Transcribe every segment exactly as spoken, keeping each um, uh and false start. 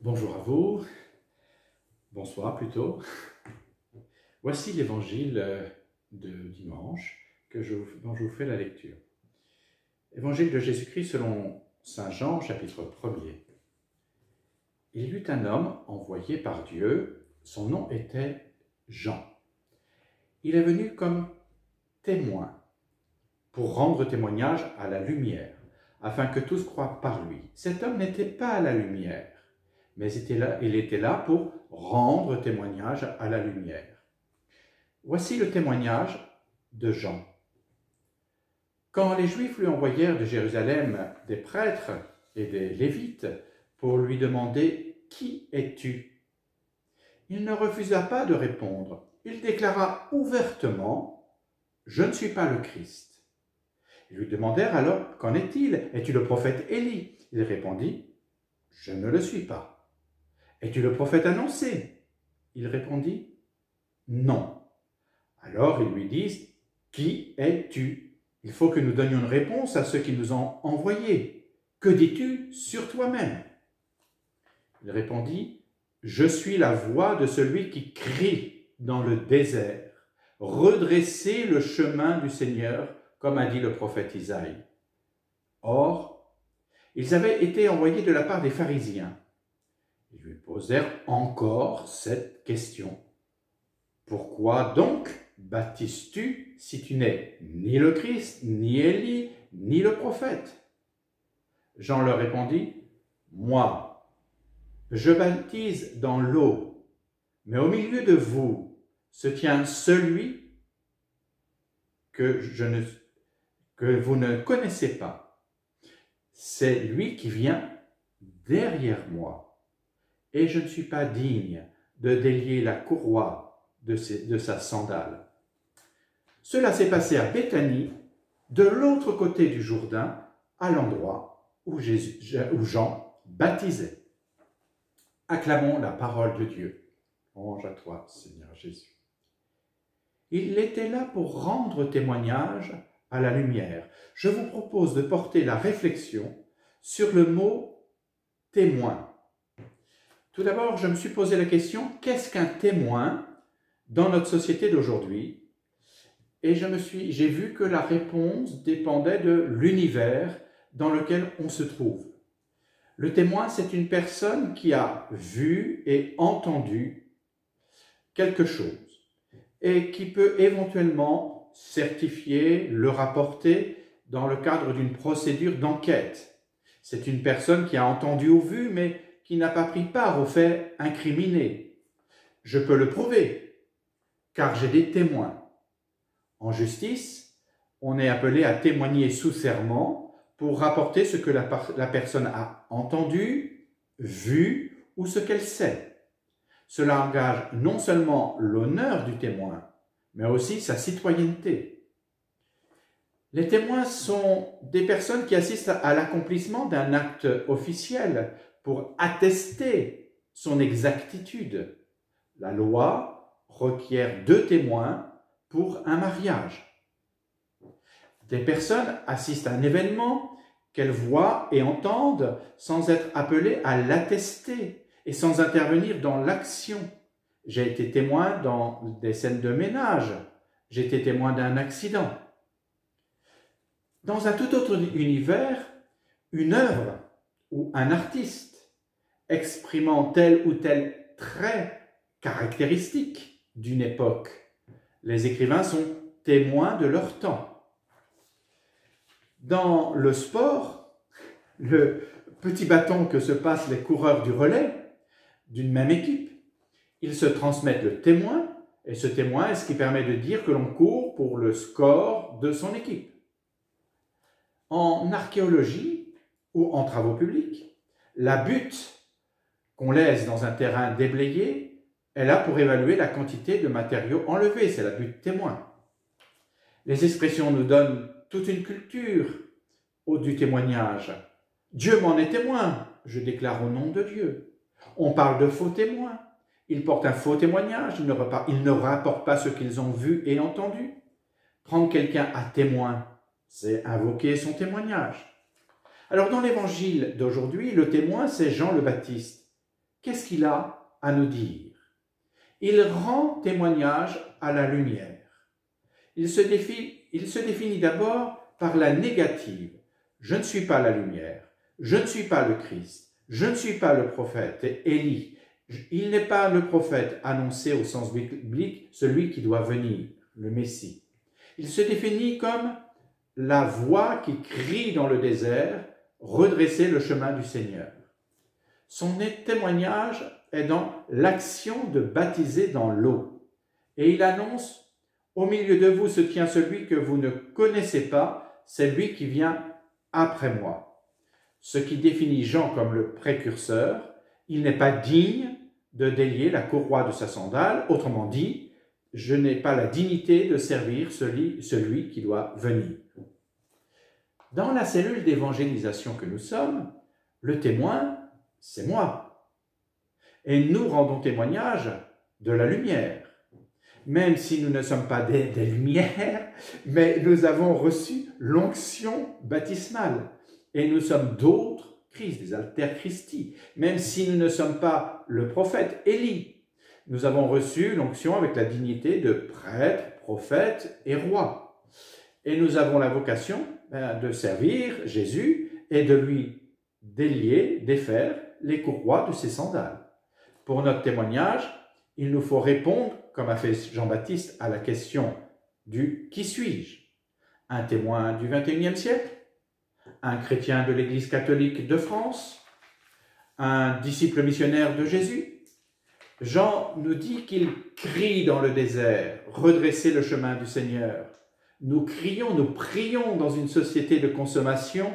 Bonjour à vous, bonsoir plutôt. Voici l'évangile de dimanche que je, dont je vous fais la lecture. Évangile de Jésus-Christ selon saint Jean, chapitre premier. Il y eut un homme envoyé par Dieu, son nom était Jean. Il est venu comme témoin pour rendre témoignage à la lumière, afin que tous croient par lui. Cet homme n'était pas à la lumière, mais était là, il était là pour rendre témoignage à la lumière. Voici le témoignage de Jean. Quand les Juifs lui envoyèrent de Jérusalem des prêtres et des Lévites pour lui demander « Qui es-tu » il ne refusa pas de répondre. Il déclara ouvertement « Je ne suis pas le Christ ». Ils lui demandèrent alors « Qu'en est-il? Es-tu le prophète Élie » Il répondit « Je ne le suis pas. » « Es-tu le prophète annoncé » Il répondit « Non. » Alors ils lui disent « Qui es-tu » Il faut que nous donnions une réponse à ceux qui nous ont envoyés. « Que dis-tu sur toi-même » Il répondit « Je suis la voix de celui qui crie dans le désert. Redressez le chemin du Seigneur, comme a dit le prophète Isaïe. » Or, ils avaient été envoyés de la part des pharisiens. Ils lui posèrent encore cette question. « Pourquoi donc baptises-tu si tu n'es ni le Christ, ni Élie, ni le prophète ?» Jean leur répondit, « Moi, je baptise dans l'eau, mais au milieu de vous se tient celui que, je ne, que vous ne connaissez pas. C'est lui qui vient derrière moi. Et je ne suis pas digne de délier la courroie de, ses, de sa sandale. » Cela s'est passé à Béthanie, de l'autre côté du Jourdain, à l'endroit où, Jésus, où Jean baptisait. Acclamons la parole de Dieu. Louange à toi, Seigneur Jésus. Il était là pour rendre témoignage à la lumière. Je vous propose de porter la réflexion sur le mot « témoin ». Tout d'abord, je me suis posé la question, qu'est-ce qu'un témoin dans notre société d'aujourd'hui? Et je me suis, j'ai vu que la réponse dépendait de l'univers dans lequel on se trouve. Le témoin, c'est une personne qui a vu et entendu quelque chose et qui peut éventuellement certifier, le rapporter dans le cadre d'une procédure d'enquête. C'est une personne qui a entendu ou vu, mais qui n'a pas pris part aux faits incriminés. Je peux le prouver, car j'ai des témoins. En justice, on est appelé à témoigner sous serment pour rapporter ce que la, la personne a entendu, vu ou ce qu'elle sait. Cela engage non seulement l'honneur du témoin, mais aussi sa citoyenneté. Les témoins sont des personnes qui assistent à l'accomplissement d'un acte officiel pour attester son exactitude. La loi requiert deux témoins pour un mariage. Des personnes assistent à un événement qu'elles voient et entendent sans être appelées à l'attester et sans intervenir dans l'action. J'ai été témoin dans des scènes de ménage. J'ai été témoin d'un accident. Dans un tout autre univers, une œuvre ou un artiste exprimant tel ou tel trait caractéristique d'une époque. Les écrivains sont témoins de leur temps. Dans le sport, le petit bâton que se passent les coureurs du relais d'une même équipe, ils se transmettent le témoin, et ce témoin est ce qui permet de dire que l'on court pour le score de son équipe. En archéologie ou en travaux publics, la butte qu'on laisse dans un terrain déblayé est là pour évaluer la quantité de matériaux enlevés, c'est la butte témoin. Les expressions nous donnent toute une culture au du témoignage. Dieu m'en est témoin, je déclare au nom de Dieu. On parle de faux témoins, ils portent un faux témoignage, ils ne, ils ne rapportent pas ce qu'ils ont vu et entendu. Prendre quelqu'un à témoin, c'est invoquer son témoignage. Alors dans l'évangile d'aujourd'hui, le témoin, c'est Jean le Baptiste. qu'est-ce qu'il a à nous dire? Il rend témoignage à la lumière. Il se définit, il se définit d'abord par la négative. Je ne suis pas la lumière, je ne suis pas le Christ, je ne suis pas le prophète Élie. Il n'est pas le prophète annoncé au sens biblique, celui qui doit venir, le Messie. Il se définit comme la voix qui crie dans le désert, redresser le chemin du Seigneur. Son témoignage est dans l'action de baptiser dans l'eau. Et il annonce, au milieu de vous se tient celui que vous ne connaissez pas, c'est lui qui vient après moi. Ce qui définit Jean comme le précurseur, il n'est pas digne de délier la courroie de sa sandale, autrement dit, je n'ai pas la dignité de servir celui, celui qui doit venir. Dans la cellule d'évangélisation que nous sommes, le témoin, c'est moi. Et nous rendons témoignage de la lumière. Même si nous ne sommes pas des, des lumières, mais nous avons reçu l'onction baptismale. Et nous sommes d'autres Christ, des alter Christi. Même si nous ne sommes pas le prophète Élie, nous avons reçu l'onction avec la dignité de prêtre, prophète et roi. Et nous avons la vocation de servir Jésus et de lui délier, défaire les courroies de ses sandales. Pour notre témoignage, il nous faut répondre, comme a fait Jean-Baptiste, à la question du « qui suis-je » ? Un témoin du vingt et unième siècle ? Un chrétien de l'Église catholique de France? Un disciple missionnaire de Jésus? Jean nous dit qu'il crie dans le désert, redresser le chemin du Seigneur. Nous crions, nous prions dans une société de consommation,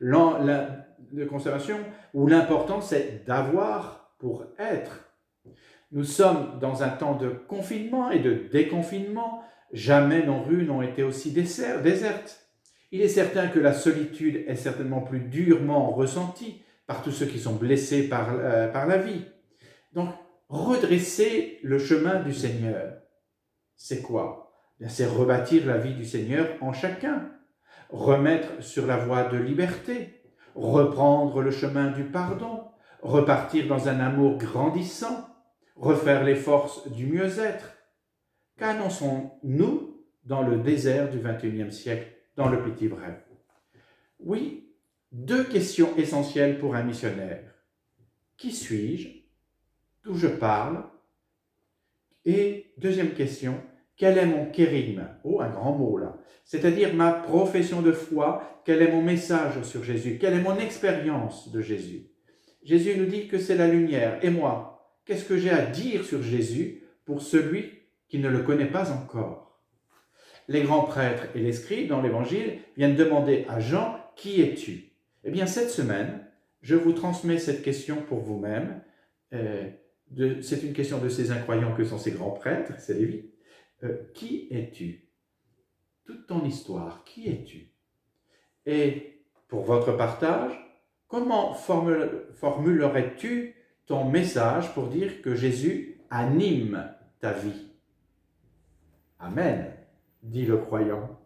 de consommation où l'important c'est d'avoir pour être. Nous sommes dans un temps de confinement et de déconfinement. Jamais nos rues n'ont été aussi désertes. Il est certain que la solitude est certainement plus durement ressentie par tous ceux qui sont blessés par, euh, par la vie. Donc, redresser le chemin du Seigneur, c'est quoi? C'est rebâtir la vie du Seigneur en chacun, remettre sur la voie de liberté, reprendre le chemin du pardon, repartir dans un amour grandissant, refaire les forces du mieux-être. Qu'annonçons-nous dans le désert du vingt et unième siècle, dans le petit vrai? Oui, deux questions essentielles pour un missionnaire. Qui suis-je? D'où je parle? Et deuxième question, quel est mon kérigme? Oh, un grand mot là. C'est-à-dire ma profession de foi, quel est mon message sur Jésus? Quelle est mon expérience de Jésus? Jésus nous dit que c'est la lumière. Et moi, qu'est-ce que j'ai à dire sur Jésus pour celui qui ne le connaît pas encore? Les grands prêtres et les scribes dans l'Évangile viennent demander à Jean, « Qui es-tu » Eh bien, cette semaine, je vous transmets cette question pour vous-même. Euh, c'est une question de ces incroyants que sont ces grands prêtres, c'est Lévi. Euh, qui es-tu? Toute ton histoire, qui es-tu? Et pour votre partage, comment formule, formulerais-tu ton message pour dire que Jésus anime ta vie? Amen, dit le croyant.